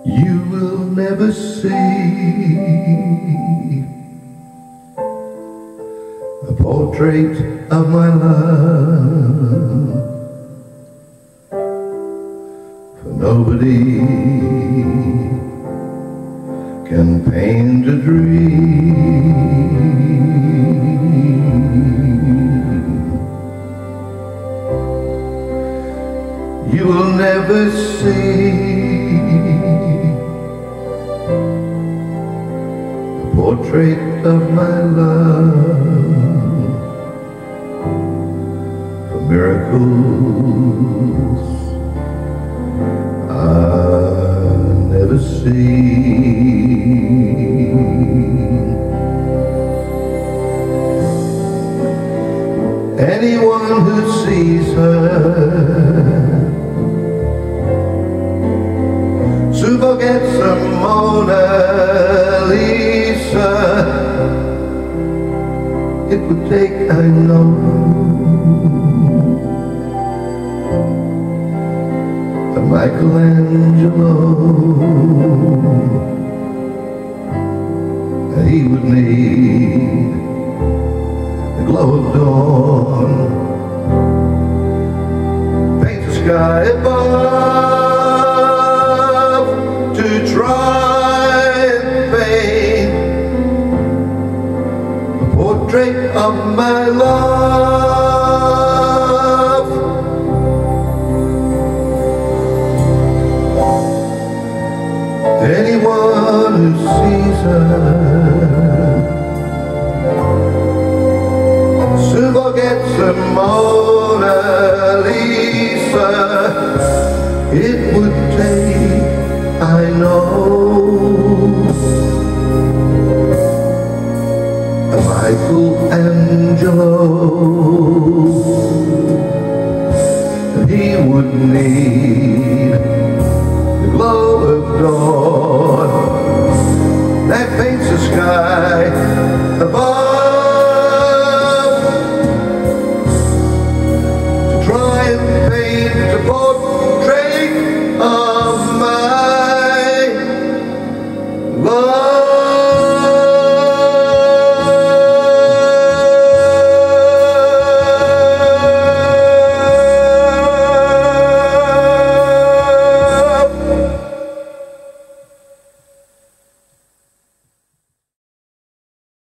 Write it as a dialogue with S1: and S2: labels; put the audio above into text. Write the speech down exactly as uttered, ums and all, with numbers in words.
S1: You will never see a portrait of my love, for nobody can paint a dream. You will never see a portrait of my love, for miracles I'll never see. Anyone who sees her soon forgets a Mona Lisa. It would take, I know, a Michelangelo, and he would need the glow of dawn, paint the sky above to try and paint a portrait of my love. Anyone who sees her soon forgets a Mona Lisa. It would take, I know, a Michelangelo, and he would need the glow of dawn.